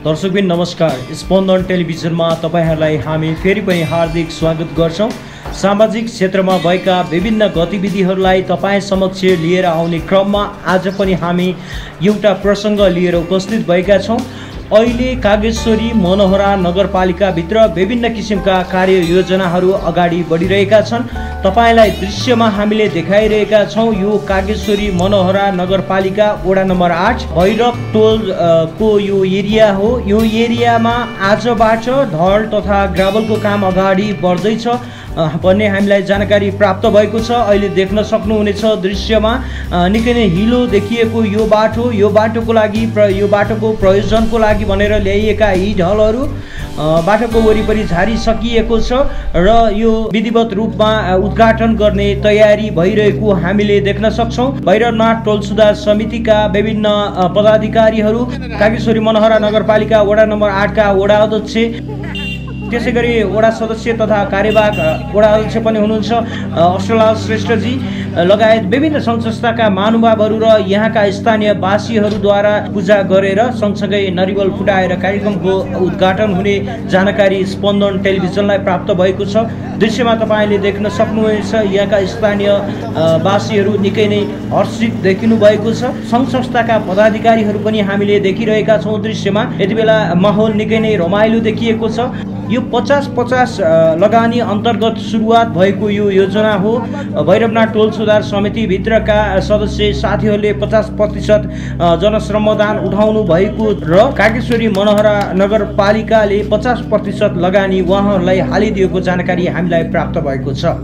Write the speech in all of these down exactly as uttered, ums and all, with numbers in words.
दर्शकबिन नमस्कार। स्पन्दन टेलिभिजनमा तपाईहरुलाई हामी फेरि पनि हार्दिक स्वागत गर्छौं। सामाजिक क्षेत्रमा भएका विभिन्न गतिविधिहरूलाई तपाईं समक्ष लिएर आउने क्रममा आज पनि हामी एउटा प्रसंग लिएर उपस्थित भएका छौं। अहिले कागेश्वरी मनोहरा नगरपालिकाभित्र विभिन्न किसिमका कार्य योजनाहरू अगाडि बढिरहेका छन्। तपाईलाई दृश्यमा हामीले देखाइरहेका छौं। यो कागेश्वरी मनोहरा नगरपालिका वडा नम्बर आठ भैरव टोल को यो एरिया हो। यो एरियामा आजबाट ढल तथा ग्राभलको काम अगाडि बढ्दैछ भन्ने हामीलाई जानकारी प्राप्त भएको छ। अहिले देख्न सक्नुहुनेछ दृश्यमा निकै नै हिलो देखिएको यो बाटो यो बाटोको लागि यो बाटोको प्रयोजनको लागि भनेर ल्याइएका यी ढलहरू बाटोको वरिपरि झारिसकिएको छ र यो विधिवत रूपमा उद्घाटन गर्ने तयारी भइरहेको हामीले देख्न सक्छौं। भैरवनाथ टोल सुधार समितिका विभिन्न पदाधिकारीहरू, कागेश्वरी मनोहरा नगरपालिका वडा नम्बर आठ का वडा अध्यक्ष, त्यसैगरी वडा सदस्य तथा कार्यवाहक वडा अध्यक्ष पनि हुनुहुन्छ अष्टलाल श्रेष्ठजी लगायत विभिन्न सङ्घ संस्थाका महानुभावहरू र यहाँका स्थानीय वासीहरूद्वारा पूजा गरेर सँगसँगै नरिवल फुटाएर कार्यक्रमको उद्घाटन हुने जानकारी स्पन्दन टेलिभिजनलाई प्राप्त भएको छ। दृश्यमा तपाईले देख्न सक्नुहुनेछ यहाँका स्थानीय वासीहरू निकै नै हर्षित देखिनु भएको छ। सङ्घ संस्थाका पदाधिकारीहरू पनि हामीले देखिरहेका छौं। दृश्यमा यति बेला माहौल निकै नै रमाइलो देखिएको छ। यो पचास पचास लगानी अन्तर्गत सुरुवात भएको यो योजना हो। भैरवनाथ टोल सुधार समिति भित्रका सदस्य साथीहरूले पचास प्रतिशत जनश्रमदान उठाउनु भएको र कागेश्वरी मनोहरा नगरपालिकाले पचास प्रतिशत लगानी उहाँहरूलाई हालिदिएको जानकारी हामीलाई प्राप्त भएको छ।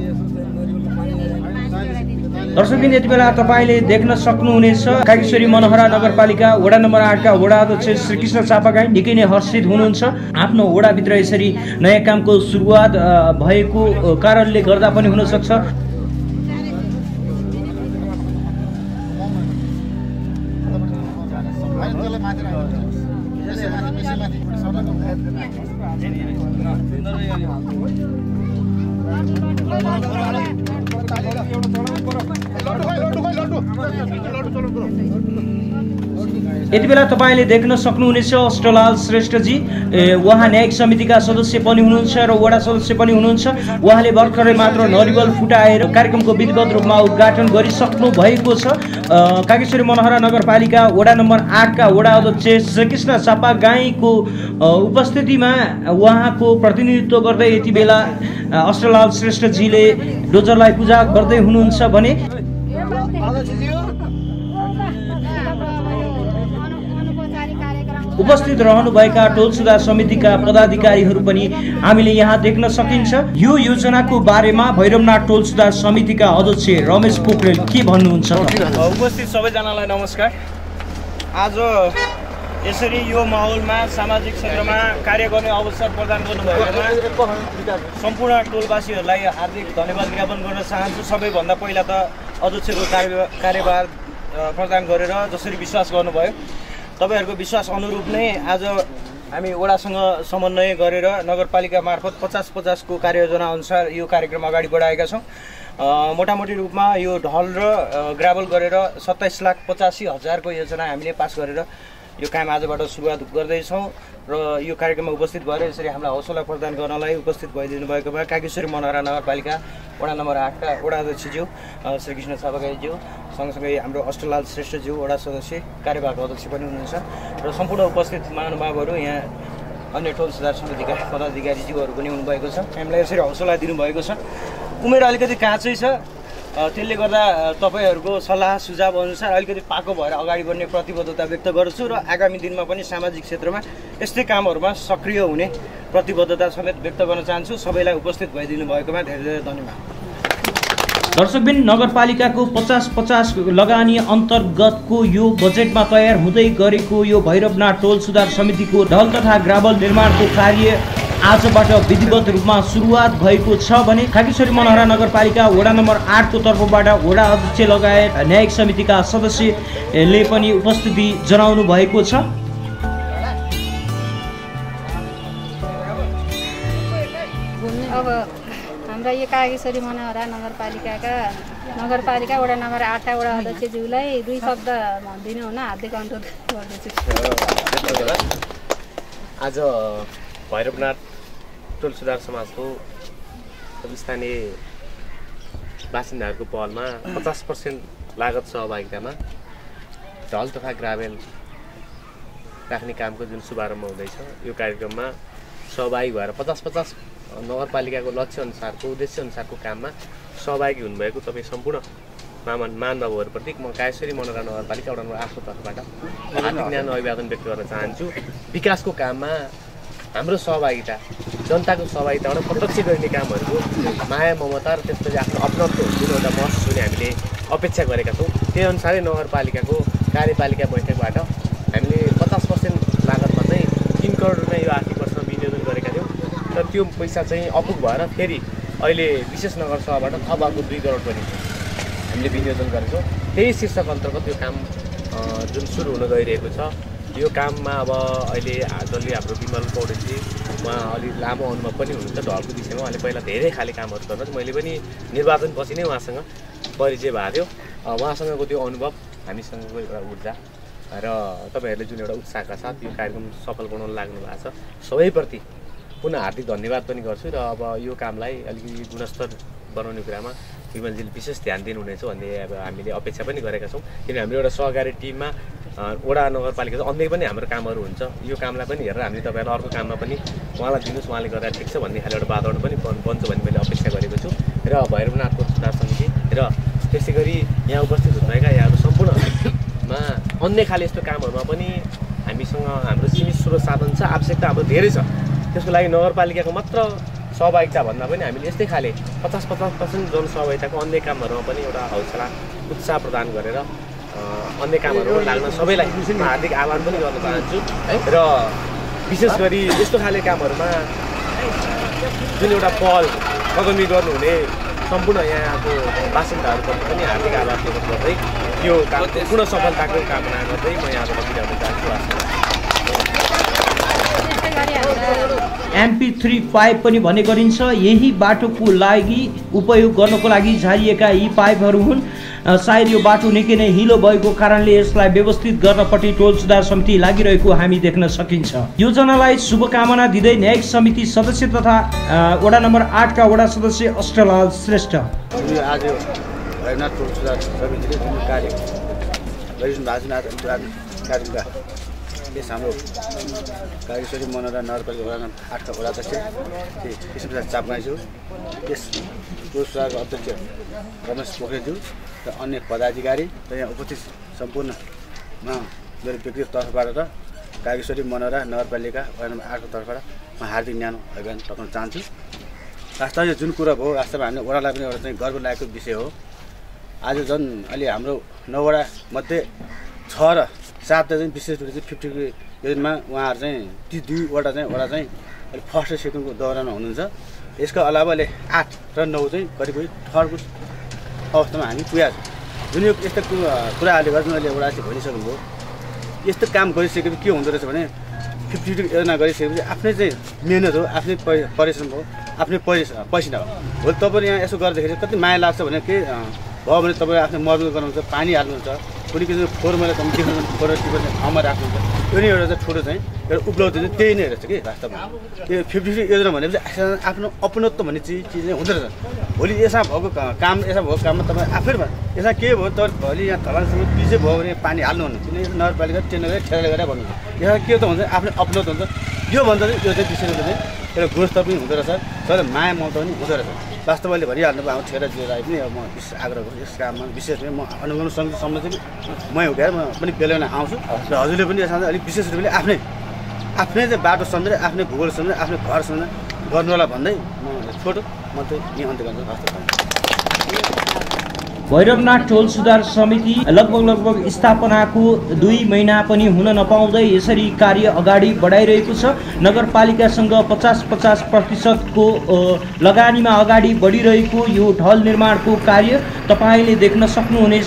दर्शकबिन यति बेला तपाईले देख्न सक्नुहुनेछ कागेश्वरी मनोहरा नगरपालिका वडा नम्बर आठ का वडा अध्यक्ष श्री कृष्ण चापागाई निकै नै हर्षित हुनुहुन्छ। आफ्नो वडाभित्र यसरी नयाँ कामको सुरुवात भएको कारणले गर्दा पनि हुन सक्छ। यति बेला तपाईले देख्न सक्नुहुनेछ अष्टलाल श्रेष्ठजी, उहाँ न्यायिक समितिका सदस्य पनि हुनुहुन्छ र वडा सदस्य पनि हुनुहुन्छ। उहाँले भर्खरै मात्र नरिवल फुटाएर कार्यक्रमको विधिवत रूपमा उद्घाटन गरिसक्नु भएको छ। कागेश्वरी मनोहरा नगरपालिका वडा नम्बर आठ का वडा अध्यक्ष श्रीकृष्ण चापागाईको उपस्थितिमा उहाँको प्रतिनिधित्व गर्दै यति बेला अष्टलाल श्रेष्ठजीले डोजरलाई पूजा गर्दै हुनुहुन्छ भने उपस्थित रहनुभएका टोल सुधार समितिका पदाधिकारीहरू पनि हामीले यहाँ देख्न सकिन्छ। यो योजनाको बारेमा भैरवनाथ टोल सुधार समितिका अध्यक्ष रमेश पोखरेल के भन्नुहुन्छ? उपस्थित सबैजनालाई नमस्कार। आज यसरी यो माहौलमा सामाजिक क्षेत्रमा कार्य गर्ने अवसर प्रदान गर्नुभएकोमा सम्पूर्ण टोलवासीहरूलाई हार्दिक धन्यवाद ज्ञापन गर्न चाहन्छु। सबैभन्दा पहिला त अध्यक्षको कार्य कार्यभार प्रदान गरेर जसरी विश्वास गर्नुभयो तपाईहरुको विश्वास अनुरूप नै आज हामी वडासँग समन्वय गरेर नगरपालिका मार्फत पचास पचास को कार्ययोजना अनुसार यो कार्यक्रम अगाडि बढाएका छौं। मोटामोटी रूपमा यो ढल र ग्राभल गरेर सत्ताइस लाख पचासी हजार को योजना हामीले पास गरेर यो काम आजबाट सुरुवात गर्दैछौं र यो कार्यक्रममा उपस्थित भएर यसरी हामीलाई हौसला प्रदान गर्नलाई उपस्थित भइदिनु भएकोमा कागेश्वरी मनोहरा नगरपालिका वडा नम्बर आठ का वडा अध्यक्षज्यू श्री कृष्ण चापागाईज्यू, सँगसँगै हाम्रो अष्टलाल श्रेष्ठज्यू वडा सदस्य कार्यवाहक अध्यक्ष पनि हुनुहुन्छ र सम्पूर्ण उपस्थित महानुभावहरू, यहाँ अन्य टोल सुधार समितिका पदाधिकारीज्यूहरू पनि हुनुभएको छ। हामीलाई यसरी हौसला दिनुभएको छ। उमेर अलिकति काँचै छ, त्यसले गर्दा तपाईहरुको सल्लाह सुझाव अनुसार अलिकति पाको भएर अगाडि बढ्ने प्रतिबद्धता व्यक्त गर्छु र आगामी दिनमा पनि सामाजिक क्षेत्रमा यस्तै कामहरुमा सक्रिय हुने प्रतिबद्धता समेत व्यक्त गर्न चाहन्छु। सबैलाई उपस्थित भइदिनु भएकोमा धेरै धेरै धन्यवाद। दर्शकबिन नगरपालिकाको पचास पचास लगानी अन्तर्गतको यो बजेटमा तयार हुँदै गरेको यो भैरवनाथ टोल सुधार समितिको ढल तथा ग्राभल निर्माणको कार्य आजबाट विधिवत रूपमा सुरुवात भएको छ भने कागेश्वरी मनोहरा नगरपालिका वडा नम्बर आठ को तर्फबाट वडा अध्यक्ष लगायत न्यायिक समितिका सदस्यले पनि उपस्थिति जनाउनु भएको छ। अब हाम्रा यो कागेश्वरी मनोहरा नगरपालिकाका नगरपालिका वडा नम्बर आठ का वडा अध्यक्षज्यूलाई दुई शब्द भनिदिनु हुन हार्दिक अनुरोध गर्दछु। आज भैरवनाथ टोल सुधार समाजको स्थानीय बासिन्दाहरूको पहलमा पचास पर्सेन्ट लागत सहभागितामा ढल तथा ग्राभेल राख्ने कामको जुन शुभारम्भ हुँदैछ यो कार्यक्रममा सहभागी भएर पचास पचास नगरपालिकाको लक्ष्य अनुसारको उद्देश्य अनुसारको काममा सहभागी हुनुभएको तपाईँ सम्पूर्ण मामान महानुभावहरूप्रति म कायेश्वरी मनोरा नगरपालिका वडा नम्बर आठको तर्फबाट हार्दिक न्यानो अभिवादन व्यक्त गर्न चाहन्छु। विकासको काममा हाम्रो सहभागिता जनताको सहभागिताबाट प्रत्यक्ष गरिने कामहरूको माया ममता र त्यसपछि आफ्नो अपनत्व जुन एउटा महसुस हुने हामीले अपेक्षा गरेका छौँ त्यही अनुसारै नगरपालिकाको कार्यपालिका बैठकबाट हामीले पचास पर्सेन्ट लागतमा चाहिँ तिन करोड रुपियाँ यो आर्थिक वर्षमा विनियोजन गरेका थियौँ र त्यो पैसा चाहिँ अपुग भएर फेरि अहिले विशेष नगर सभाबाट थप अर्को दुई करोड पनि हामीले विनियोजन गरेछौँ। त्यही शीर्षक अन्तर्गत यो काम जुन सुरु हुन गइरहेको छ यो काममा अब अहिले दलीय हाम्रो विमल पौडेलजी उहाँ अलिक लामो अनुभव पनि हुनुहुन्छ ढलको विषयमा। उहाँले पहिला धेरै खाले कामहरू गर्दा मैले पनि निर्वाचनपछि नै उहाँसँग परिचय भएको थियो। उहाँसँगको त्यो अनुभव हामीसँगको एउटा ऊर्जा र तपाईँहरूले जुन एउटा उत्साहका साथ यो कार्यक्रम सफल बनाउन लाग्नु भएको छ सबैप्रति पुनः हार्दिक धन्यवाद पनि गर्छु र अब यो कामलाई अलिकति गुणस्तर बनाउने कुरामा विमलजीले विशेष ध्यान दिनुहुनेछ भन्ने अब हामीले अपेक्षा पनि गरेका छौँ। किनभने हाम्रो एउटा सहकारी टिममा वडा नगरपालिका अन्य पनि हाम्रो कामहरू हुन्छ यो कामलाई पनि हेरेर हामीले तपाईँहरूलाई अर्को काममा पनि उहाँलाई दिनुहोस् उहाँले गर्दा ठिक छ भन्ने खाले एउटा वातावरण पनि बन्छ भन्ने मैले अपेक्षा गरेको छु र भैरवनाथको सुधार समिति र त्यसै गरी यहाँ उपस्थित हुनुभएका यहाँहरू सम्पूर्णमा अन्य खाले यस्तो कामहरूमा पनि हामीसँग हाम्रो सीमित स्रोत साधन छ आवश्यकता हाम्रो धेरै छ। त्यसको लागि नगरपालिकाको मात्र सहभागिता भन्दा पनि हामीले यस्तै खाले पचास पचास पर्सेन्ट जनसहभागिताको अन्य कामहरूमा पनि एउटा हौसला उत्साह प्रदान गरेर अन्य कामहरूमा लाग्न सबैलाई हार्दिक आह्वान पनि गर्न चाहन्छु र विशेष गरी यस्तो खाले कामहरूमा जुन एउटा पहल कदमी गर्नुहुने सम्पूर्ण यहाँको बासिन्दाहरूप्रति पनि हार्दिक आभार व्यक्त गर्दै यो कामको पूर्ण सफलताको कामना गर्दै म यहाँबाट बिदा हुन चाहन्छु। एमपी थ्री पाइप पनि भन्ने गरिन्छ। यही बाटोको लागि उपयोग गर्नको लागि झारिएका यी पाइपहरू हुन्। सायद यो बाटो निकै नै हिलो भएको कारणले यसलाई व्यवस्थित गर्नपट्टि टोल सुधार समिति लागिरहेको हामी देख्न सकिन्छ। योजनालाई शुभकामना दिँदै न्यायिक समिति सदस्य तथा वडा नम्बर आठका वडा सदस्य अष्टलाल श्रेष्ठ आज भैरवनाथ टोल सुधार समितिले जुन कार्य गरिरहनु भएको छ कार्यक्रमका यस हाम्रो कागेश्वरी मनोरा नगरपालिका वडा नम्बर आठका वडा अध्यक्ष श्री कृष्णप्रसाद चापगाईज्यू, यस टोल सुधारको अध्यक्ष रमेश पोखरेलज्यू र अन्य पदाधिकारी र यहाँ उपस्थित सम्पूर्णमा मेरो व्यक्तिगत तर्फबाट र कागेश्वरी मनोरा नगरपालिका वडा नम्बर आठको तर्फबाट म हार्दिक न्यानो अभिवादन टक्राउन चाहन्छु। वास्तवमा यो जुन कुरा भयो वास्तवमा हामीले वडालाई पनि एउटा चाहिँ गर्व लागेको विषय हो। आज झन् अहिले हाम्रो नौवडा मध्ये छ र सातवटा चाहिँ विशेष रूपले चाहिँ फिफ्टी योजनामा उहाँहरू चाहिँ ती दुईवटा चाहिँ वडा चाहिँ अहिले फर्स्ट र सेकेन्डको दौरानमा हुनुहुन्छ। यसका अलावा अहिले आठ र नौ चाहिँ करिब करिब थर्डको अवस्थामा हामी पुगेका छौँ। जुन यो यस्तो कुराहरूले गर्दा अहिले वडा चाहिँ भनिसक्नुभयो। यस्तो काम गरिसकेपछि के हुँदो रहेछ भने फिफ्टी फिफ्टी योजना गरिसकेपछि आफ्नै चाहिँ मिहिनेत हो, आफ्नै परिश्रम हो, आफ्नै पैसा हो। भोलि तपाईँले यहाँ यसो गर्दाखेरि कति माया लाग्छ भने के भयो भने तपाईँ आफ्नो मर्मल गर्नुहुन्छ, पानी हाल्नुहुन्छ, कुनै किसिमको फोहोर मैला कम्ती फोहोर टिपेर ठाउँमा राख्नुहुन्छ। त्यो नै एउटा चाहिँ ठुलो चाहिँ एउटा उपलब्धि चाहिँ त्यही नै रहेछ कि वास्तवमा। त्यो फिफ्टी फिफ्टी योजना भनेपछि आफ्नो अपनत्व भन्ने चिज चिज चाहिँ हुँदो रहेछ। भोलि यसमा भएको काम यसमा भएको काममा तपाईँ आफै यसमा के भयो तपाईँ भोलि यहाँ ढलानसम्म पिछे भयो भने पानी हाल्नुहुन्न, किनकि नगरपालिका टेन्डर गरेर ठेला गरेर भन्नुहुन्छ। यसमा के त हुन्छ आफ्नो अपनत्व हुन्छ। योभन्दा चाहिँ यो चाहिँ विशेष रूपले चाहिँ एउटा गुणस्तर पनि हुँदो रहेछ, तर माया ममता पनि हुँदो रहेछ। वास्तवले भनिहाल्नु भयो हाम्रो ठेला जिल्ला पनि अब म विशेष आग्रह गर्छु यस काममा विशेष म अनुगमन समिति सम्म चाहिँ मै उठाएर म पनि बेलाउन आउँछु र हजुरले पनि यसमा अलिक विशेष रूपले आफ्नै आफ्नै चाहिँ बाटो सम्झेर आफ्नै भूगोल सम्झेर आफ्नै घर सम्झेर गर्नु होला भन्दै म छोटो म चाहिँ यहीँ अन्त्य गर्छु। हस्त भैरवनाथ टोल सुधार समिति लगभग लगभग स्थापनाको दुई महिना पनि हुन नपाउँदै यसरी कार्य अगाडि बढाइरहेको छ। नगरपालिकासँग पचास पचास प्रतिशतको लगानीमा अगाडि बढिरहेको यो ढल निर्माणको कार्य तपाईँले देख्न सक्नुहुनेछ।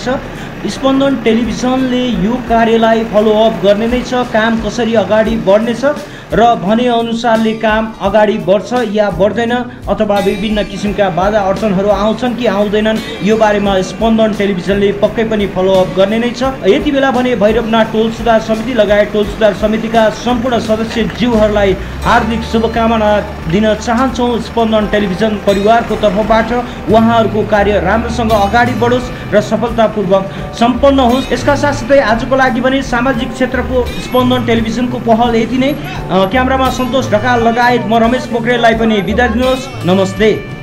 स्पन्दन टेलिभिजनले यो कार्यलाई फलोअप गर्ने नै छ। काम कसरी अगाडि बढ्नेछ र भने अनुसारले काम अगाडि बढ्छ या बढ्दैन अथवा विभिन्न किसिमका बाधा अडचनहरू आउँछन् कि आउँदैनन् यो बारेमा स्पन्दन टेलिभिजनले पक्कै पनि फलोअप गर्ने नै छ। यति बेला भने भैरवनाथ टोल सुधार समिति लगायत टोल सुधार समितिका सम्पूर्ण सदस्य ज्यूहरूलाई हार्दिक शुभकामना दिन चाहन्छौँ। स्पन्दन टेलिभिजन परिवारको तर्फबाट उहाँहरूको कार्य राम्रोसँग अगाडि बढोस् र सफलतापूर्वक सम्पन्न होस्। यसका साथसाथै आजको लागि भने सामाजिक क्षेत्रको स्पन्दन टेलिभिजनको पहल यति नै। क्यामेरामा सन्तोष ढकाल लगायत म रमेश पोखरेललाई पनि बिदा दिनुहोस्। नमस्ते।